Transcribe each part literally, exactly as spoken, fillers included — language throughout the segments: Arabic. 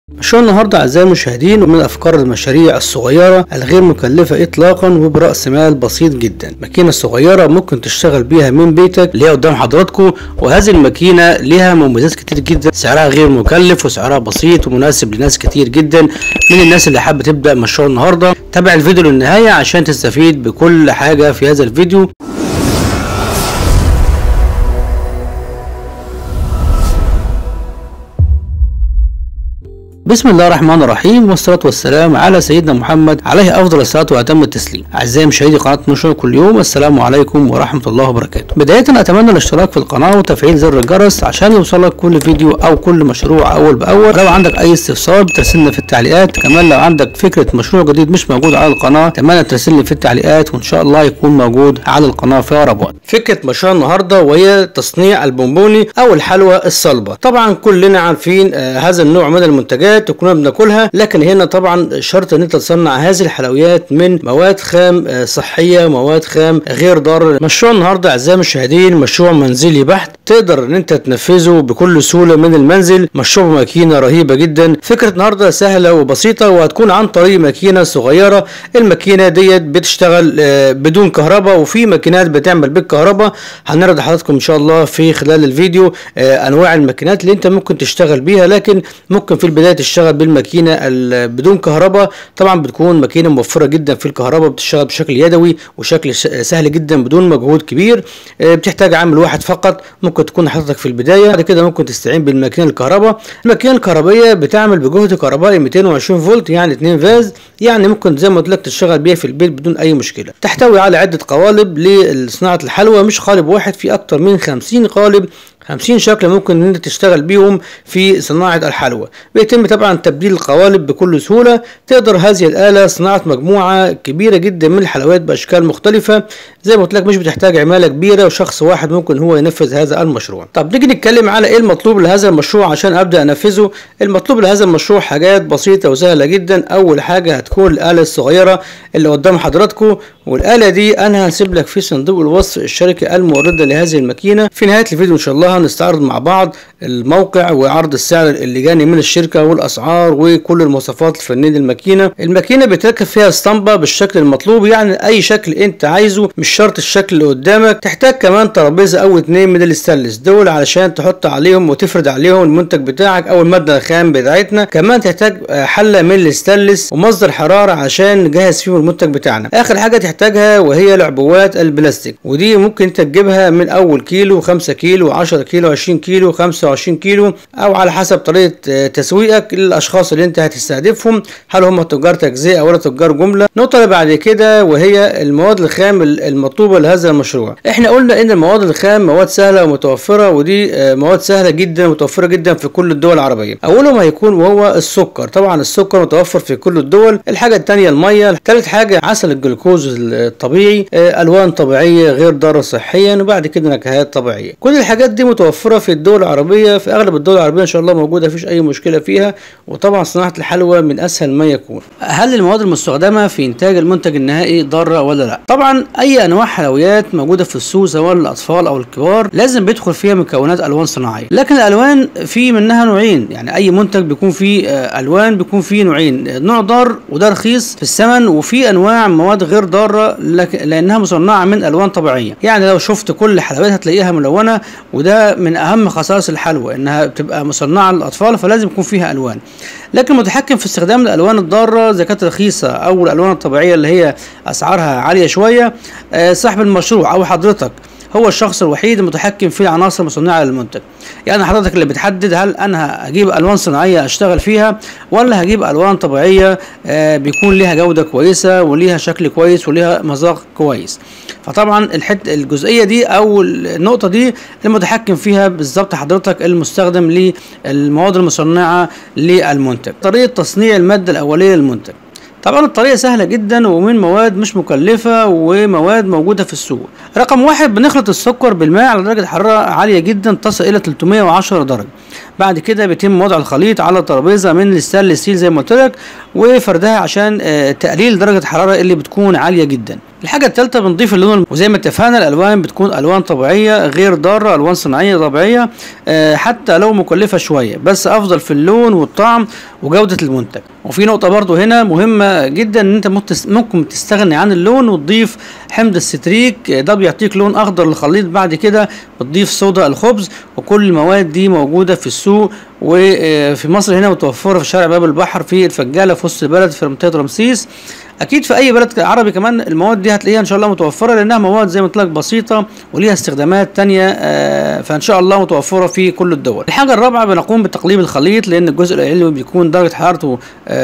مشروع النهارده اعزائي المشاهدين ومن افكار المشاريع الصغيره الغير مكلفه اطلاقا وبراس مال بسيط جدا. ماكينه صغيره ممكن تشتغل بيها من بيتك اللي هي قدام حضراتكم، وهذه الماكينه ليها مميزات كتير جدا، سعرها غير مكلف وسعرها بسيط ومناسب لناس كتير جدا من الناس اللي حابه تبدا مشروع النهارده. تابع الفيديو للنهايه عشان تستفيد بكل حاجه في هذا الفيديو. بسم الله الرحمن الرحيم، والصلاة والسلام على سيدنا محمد عليه أفضل الصلاة وأتم التسليم. أعزائي مشاهدي قناة مشروع كل يوم، السلام عليكم ورحمة الله وبركاته. بداية أتمنى الاشتراك في القناة وتفعيل زر الجرس عشان يوصلك كل فيديو أو كل مشروع أول بأول. لو عندك أي استفسار ترسلنا في التعليقات، كمان لو عندك فكرة مشروع جديد مش موجود على القناة أتمنى ترسلني في التعليقات وإن شاء الله يكون موجود على القناة في أقرب وقت. فكرة مشروع النهاردة وهي تصنيع البونبوني أو الحلوى الصلبة. طبعا كلنا عارفين آه هذا النوع من المنتجات وكنا بناكلها، لكن هنا طبعا شرط ان انت تصنع هذه الحلويات من مواد خام صحيه، مواد خام غير ضاره. مشروع النهارده اعزائي المشاهدين مشروع منزلي بحت، تقدر ان انت تنفذه بكل سهوله من المنزل. مشروع ماكينه رهيبه جدا. فكره النهارده سهله وبسيطه وهتكون عن طريق ماكينه صغيره. الماكينه ديت بتشتغل بدون كهرباء وفي ماكينات بتعمل بالكهرباء. هنعرض لحضراتكم ان شاء الله في خلال الفيديو انواع الماكينات اللي انت ممكن تشتغل بيها، لكن ممكن في البدايه تشتغل بالماكينه بدون كهرباء. طبعا بتكون ماكينه موفره جدا في الكهرباء، بتشتغل بشكل يدوي وشكل سهل جدا بدون مجهود كبير. بتحتاج عامل واحد فقط ممكن تكون حضرتك في البدايه، بعد كده ممكن تستعين بالماكينه الكهرباء. الماكينه الكهربائيه بتعمل بجهد كهربائي مئتين وعشرين فولت، يعني اتنين فاز، يعني ممكن زي ما قلت لك تشتغل بيها في البيت بدون اي مشكله. تحتوي على عده قوالب لصناعه الحلوى، مش قالب واحد، في اكتر من خمسين قالب، خمسين شكل ممكن ان انت تشتغل بيهم في صناعه الحلوى. بيتم طبعا تبديل القوالب بكل سهوله. تقدر هذه الاله صناعه مجموعه كبيره جدا من الحلويات باشكال مختلفه، زي ما قلت لك مش بتحتاج عماله كبيره وشخص واحد ممكن هو ينفذ هذا المشروع. طب نيجي نتكلم على ايه المطلوب لهذا المشروع عشان ابدا انفذه. المطلوب لهذا المشروع حاجات بسيطه وسهله جدا. اول حاجه هتكون الاله الصغيره اللي قدام حضراتكم، والاله دي انا هسيب لك في صندوق الوصف الشركه المورده لهذه الماكينه. في نهايه الفيديو ان شاء الله هنستعرض مع بعض الموقع وعرض السعر اللي جاني من الشركه والاسعار وكل المواصفات الفنيه للماكينه. الماكينه بتركب فيها اسطمبه بالشكل المطلوب، يعني اي شكل انت عايزه مش شرط الشكل اللي قدامك. تحتاج كمان ترابيزه او اتنين من الاستانلس دول علشان تحط عليهم وتفرد عليهم المنتج بتاعك او الماده الخام بتاعتنا. كمان تحتاج حله من الاستانلس ومصدر حراره عشان نجهز فيهم المنتج بتاعنا. اخر حاجه تحتاجها وهي العبوات البلاستيك، ودي ممكن انت تجيبها من اول كيلو، خمسة كيلو، عشرة كيلو، عشرين كيلو، خمسة وعشرين كيلو، او على حسب طريقه تسويقك للاشخاص اللي انت هتستهدفهم، هل هم تجار تجزئه ولا تجار جمله. النقطه اللي بعد كده وهي المواد الخام المطلوبه لهذا المشروع. احنا قلنا ان المواد الخام مواد سهله ومتوفره، ودي مواد سهله جدا ومتوفره جدا في كل الدول العربيه. اولهم هيكون وهو السكر. طبعا السكر متوفر في كل الدول. الحاجه الثانيه الميه. ثالث حاجه عسل الجلوكوز الطبيعي، الوان طبيعيه غير ضاره صحيا، وبعد كده نكهات طبيعيه. كل الحاجات دي متوفره في الدول العربيه، في اغلب الدول العربيه ان شاء الله موجوده، مفيش اي مشكله فيها. وطبعا صناعه الحلوى من اسهل ما يكون. هل المواد المستخدمه في انتاج المنتج النهائي ضاره ولا لا؟ طبعا اي انواع حلويات موجوده في السوق سواء للاطفال او الكبار لازم بيدخل فيها مكونات الوان صناعيه، لكن الالوان في منها نوعين. يعني اي منتج بيكون فيه الوان بيكون فيه نوعين، نوع ضار وده رخيص في الثمن، وفي انواع مواد غير ضاره لانها مصنعه من الوان طبيعيه. يعني لو شفت كل الحلويات هتلاقيها ملونه، وده من اهم خصائص الحلوى انها بتبقى مصنعه للاطفال، فلازم يكون فيها الوان. لكن المتحكم في استخدام الالوان الضاره اذا كانت رخيصه او الالوان الطبيعيه اللي هي اسعارها عاليه شويه، صاحب المشروع او حضرتك هو الشخص الوحيد المتحكم في العناصر المصنعه للمنتج. يعني حضرتك اللي بتحدد هل انا هجيب الوان صناعيه اشتغل فيها ولا هجيب الوان طبيعيه آه بيكون ليها جوده كويسه وليها شكل كويس وليها مذاق كويس. فطبعا الحته الجزئيه دي او النقطه دي المتحكم فيها بالظبط حضرتك المستخدم للمواد المصنعه للمنتج. طريقه تصنيع الماده الاوليه للمنتج. طبعا الطريقه سهله جدا ومن مواد مش مكلفه ومواد موجوده في السوق. رقم واحد، بنخلط السكر بالماء على درجه حراره عاليه جدا تصل الى ثلاثمائة وعشرة درجه. بعد كده بيتم وضع الخليط على ترابيزه من الستانلس ستيل زي ما قلت لك وفردها عشان تقليل درجه الحراره اللي بتكون عاليه جدا. الحاجه الثالثه بنضيف اللون، وزي ما اتفقنا الالوان بتكون الوان طبيعيه غير ضاره، الوان صناعيه طبيعيه أه حتى لو مكلفه شويه، بس افضل في اللون والطعم وجوده المنتج. وفي نقطه برضو هنا مهمه جدا، ان انت ممكن تستغني عن اللون وتضيف حمض الستريك، ده بيعطيك لون اخضر للخليط. بعد كده بتضيف صودا الخبز، وكل المواد دي موجوده في السوق وفي مصر هنا متوفره في شارع باب البحر، في الفجاله، في وسط البلد، في منطقه رمسيس. اكيد في اي بلد عربي كمان المواد دي هتلاقيها ان شاء الله متوفره، لانها مواد زي ما قلت لك بسيطه وليها استخدامات تانية، فان شاء الله متوفره في كل الدول. الحاجه الرابعه بنقوم بتقليب الخليط، لان الجزء العلوي بيكون درجه حرارته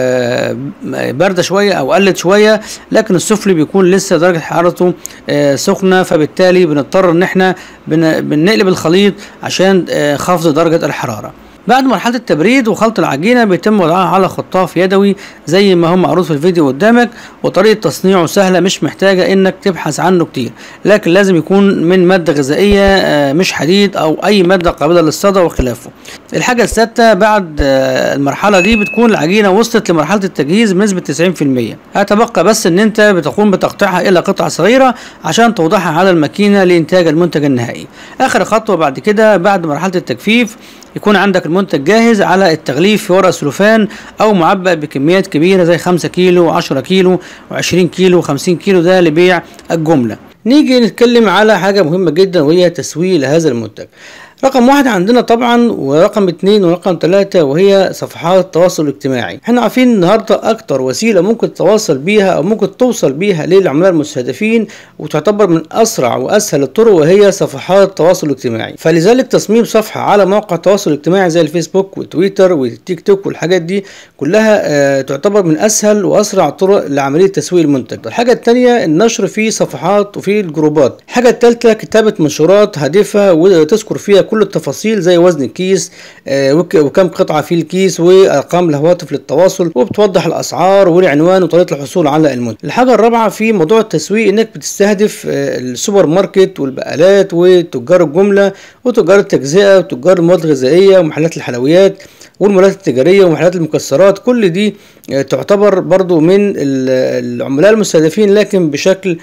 بارده شويه او قلت شويه، لكن السفلي بيكون لسه درجه حرارته سخنه، فبالتالي بنضطر ان احنا بنقلب الخليط عشان خفض درجه الحراره. بعد مرحله التبريد وخلط العجينه بيتم وضعها على خطاف يدوي زي ما هو معروض في الفيديو قدامك، وطريقه تصنيعه سهله، مش محتاجه انك تبحث عنه كتير، لكن لازم يكون من ماده غذائيه مش حديد او اي ماده قابله للصدى وخلافه. الحاجه السادسه بعد المرحله دي بتكون العجينه وصلت لمرحله التجهيز بنسبه تسعين في المية، هتبقى بس ان انت بتقوم بتقطيعها الى قطع صغيره عشان توضعها على الماكينه لانتاج المنتج النهائي. اخر خطوه بعد كده بعد مرحله التجفيف يكون عندك المنتج جاهز على التغليف في ورق سلوفان او معبأ بكميات كبيره زي خمسة كيلو وعشرة كيلو وعشرين كيلو وخمسين كيلو، ده لبيع الجمله. نيجي نتكلم على حاجه مهمه جدا وهي تسويق هذا المنتج. رقم واحد عندنا طبعا، ورقم اتنين ورقم تلاتة، وهي صفحات التواصل الاجتماعي. احنا عارفين النهارده اكتر وسيله ممكن تتواصل بيها او ممكن توصل بيها للعملاء المستهدفين، وتعتبر من اسرع واسهل الطرق، وهي صفحات التواصل الاجتماعي. فلذلك تصميم صفحه على موقع التواصل الاجتماعي زي الفيسبوك والتويتر والتيك توك والحاجات دي كلها اه تعتبر من اسهل واسرع الطرق لعمليه تسويق المنتج. الحاجه الثانيه النشر في صفحات وفي الجروبات. الحاجه الثالثه كتابه منشورات هادفه وتذكر فيها كل التفاصيل زي وزن الكيس آه وكم قطعه في الكيس وارقام الهواتف للتواصل، وبتوضح الاسعار والعنوان وطريقه الحصول على المنتج. الحاجه الرابعه في موضوع التسويق انك بتستهدف آه السوبر ماركت والبقالات وتجار الجمله وتجار التجزئه وتجار المواد الغذائيه ومحلات الحلويات والمولات التجاريه ومحلات المكسرات. كل دي تعتبر برضو من العملاء المستهدفين، لكن بشكل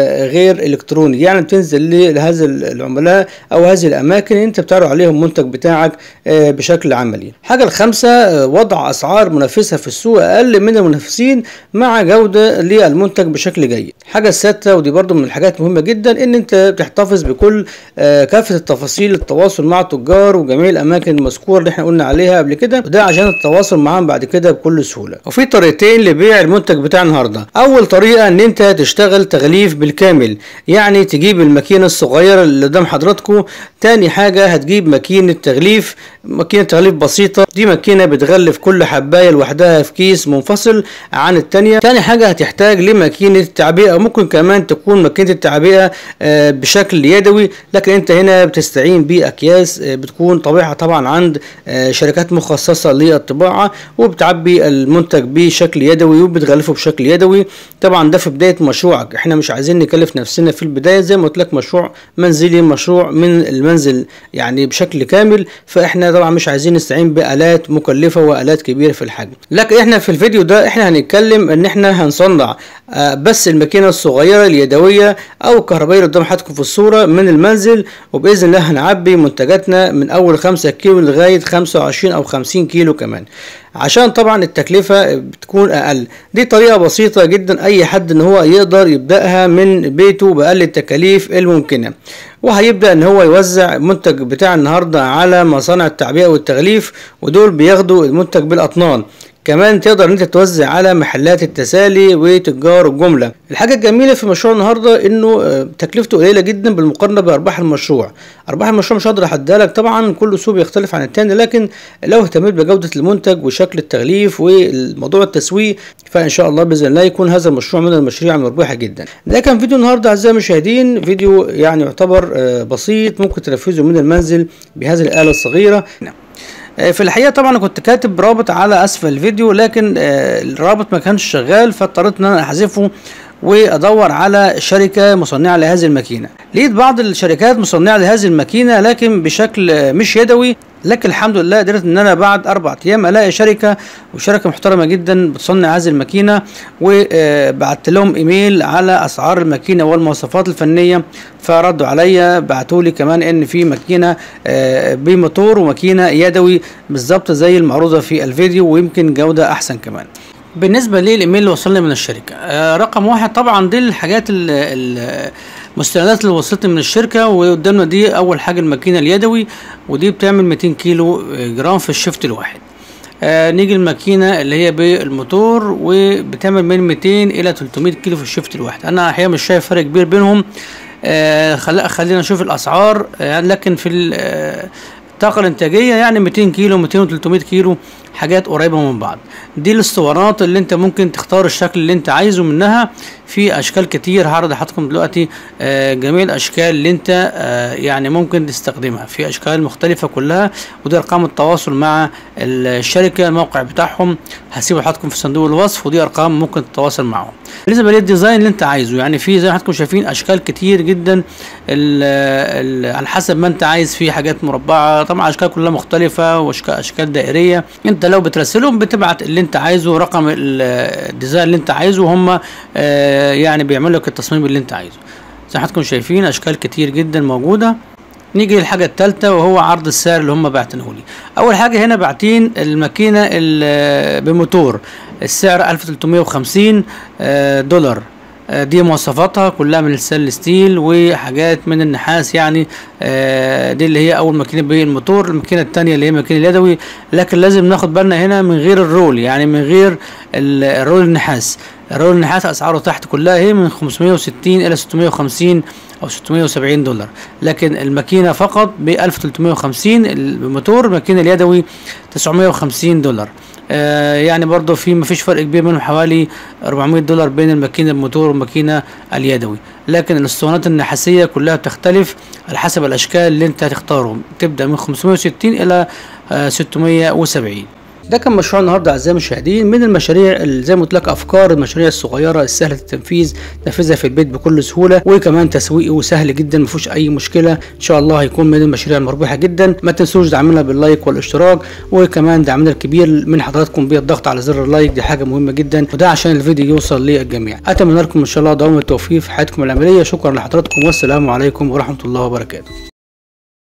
غير الكتروني، يعني بتنزل لهذا العملاء او هذه الاماكن انت بتعرض عليهم المنتج بتاعك بشكل عملي. حاجه الخامسه وضع اسعار منافسه في السوق اقل من المنافسين مع جوده للمنتج بشكل جيد. حاجه السادسه ودي برضو من الحاجات مهمه جدا، ان انت بتحتفظ بكل كافه التفاصيل التواصل مع التجار وجميع الاماكن المذكوره اللي احنا قلنا عليها قبل كده، وده عشان التواصل معاهم بعد كده بكل سهوله. وفي طريقتين لبيع المنتج بتاع النهارده. اول طريقه ان انت تشتغل تغليف بالكامل، يعني تجيب الماكينه الصغيره اللي قدام حضراتكم. تاني حاجه هتجيب ماكينه تغليف، ماكينه تغليف بسيطه، دي ماكينه بتغلف كل حبايه لوحدها في كيس منفصل عن التانيه. تاني حاجه هتحتاج لماكينه تعبئه، ممكن كمان تكون ماكينه التعبئه بشكل يدوي، لكن انت هنا بتستعين باكياس بتكون طبيعه طبعا عند شركات مخصصه للطباعه، وبتعبي المنتج بشكل يدوي وبتغلفه بشكل يدوي. طبعا ده في بدايه مشروعك، احنا مش عايزين نكلف نفسنا في البدايه، زي ما قلت لك مشروع منزلي، مشروع من المنزل يعني بشكل كامل، فاحنا طبعا مش عايزين نستعين بآلات مكلفه وآلات كبيره في الحجم. لكن احنا في الفيديو ده احنا هنتكلم ان احنا هنصنع آه بس الماكينه الصغيره اليدويه او الكهربائيه اللي قدام حضراتكم في الصوره من المنزل، وباذن الله هنعبي منتجاتنا من اول خمسة كيلو لغايه خمسة وعشرين او خمسين كيلو كمان، عشان طبعا التكلفة بتكون اقل. دي طريقة بسيطة جدا اي حد ان هو يقدر يبدأها من بيته باقل التكاليف الممكنة، وهيبدأ ان هو يوزع المنتج بتاع النهاردة على مصانع التعبئة والتغليف، ودول بياخدوا المنتج بالاطنان. كمان تقدر ان انت توزع على محلات التسالي وتجار الجمله. الحاجه الجميله في مشروع النهارده انه تكلفته قليله جدا بالمقارنه بارباح المشروع. ارباح المشروع مش هقدر احددها لك طبعا، كل سوق بيختلف عن التاني، لكن لو اهتميت بجوده المنتج وشكل التغليف والموضوع التسويق فان شاء الله باذن الله يكون هذا المشروع من المشاريع المربحه جدا. ده كان فيديو النهارده اعزائي المشاهدين، فيديو يعني يعتبر بسيط ممكن تنفذه من المنزل بهذه الاله الصغيره. في الحقيقه طبعا انا كنت كاتب رابط على اسفل الفيديو، لكن الرابط ما كانش شغال، فاضطريت ان انا احذفه وادور على شركه مصنعه لهذه الماكينه. لقيت بعض الشركات مصنعه لهذه الماكينه لكن بشكل مش يدوي، لكن الحمد لله قدرت ان انا بعد اربع ايام الاقي شركه، وشركه محترمه جدا بتصنع هذه الماكينه، وبعت لهم ايميل على اسعار الماكينه والمواصفات الفنيه، فردوا عليا بعتوا لي كمان ان في ماكينه بموتور وماكينه يدوي بالظبط زي المعروضه في الفيديو، ويمكن جوده احسن كمان. بالنسبه لي الايميل اللي وصلني من الشركه، آه رقم واحد طبعا دي الحاجات المستندات اللي وصلتني من الشركه، وقدامنا دي اول حاجه الماكينه اليدوي، ودي بتعمل مئتين كيلو جرام في الشفت الواحد. آه نيجي الماكينه اللي هي بالموتور وبتعمل من مئتين الى ثلاثمئة كيلو في الشفت الواحد. انا احيانا مش شايف فرق كبير بينهم، آه خلينا نشوف الاسعار. آه لكن في الطاقه الانتاجيه يعني مئتين كيلو مئتين وثلاثمئة كيلو، حاجات قريبه من بعض. دي الاسطوانات اللي انت ممكن تختار الشكل اللي انت عايزه منها، في اشكال كتير هعرض لحضراتكم دلوقتي آه جميع الاشكال اللي انت آه يعني ممكن تستخدمها في اشكال مختلفه كلها. ودي ارقام التواصل مع الشركه، الموقع بتاعهم هسيبه لحضراتكم في صندوق الوصف، ودي ارقام ممكن تتواصل معهم. بالنسبه للديزاين اللي انت عايزه، يعني في زي ما حضراتكم شايفين اشكال كتير جدا على حسب ما انت عايز. في حاجات مربعه طبعا، اشكال كلها مختلفه، واشكال اشكال دائريه. انت لو بترسلهم بتبعت اللي انت عايزه، رقم الديزاين اللي انت عايزه، وهم آه يعني بيعملوا لك التصميم اللي انت عايزه. زي ما حضراتكم شايفين اشكال كتير جدا موجوده. نيجي للحاجه الثالثه وهو عرض السعر اللي هم باعتينه لي. اول حاجه هنا باعتين الماكينه بموتور، السعر ألف وثلاثمئة وخمسين دولار. دي مواصفاتها كلها من الستانلس ستيل وحاجات من النحاس، يعني دي اللي هي اول ماكينه بالموتور. الماكينه الثانيه اللي هي ماكينه اليدوي، لكن لازم ناخد بالنا هنا من غير الرول، يعني من غير الرول النحاس. الرول النحاس اسعاره تحت كلها هي من خمسمئة وستين الى ستمئة وخمسين او ستمئة وسبعين دولار، لكن الماكينه فقط ب ألف وثلاثمئة وخمسين بالموتور. الماكينه اليدوي تسعمئة وخمسين دولار. آه يعني برضو في مفيش فرق كبير منهم، حوالي أربعمئة دولار بين الماكينه الموتور والماكينه اليدوي. لكن الاسطوانات النحاسيه كلها بتختلف على حسب الاشكال اللي انت هتختاره، تبدا من خمسمئة وستين الى آه ستمئة وسبعين. ده كان مشروع النهارده اعزائي المشاهدين، من المشاريع اللي زي ما قلت لك افكار المشاريع الصغيره السهله التنفيذ، تنفذها في البيت بكل سهوله، وكمان تسويقه سهل جدا ما فيهوش اي مشكله. ان شاء الله هيكون من المشاريع المربحه جدا. ما تنسوش دعمنا باللايك والاشتراك، وكمان دعمنا الكبير من حضراتكم بالضغط على زر اللايك، دي حاجه مهمه جدا، وده عشان الفيديو يوصل للجميع. اتمنى لكم ان شاء الله دوام التوفيق في حياتكم العمليه. شكرا لحضراتكم، والسلام عليكم ورحمه الله وبركاته.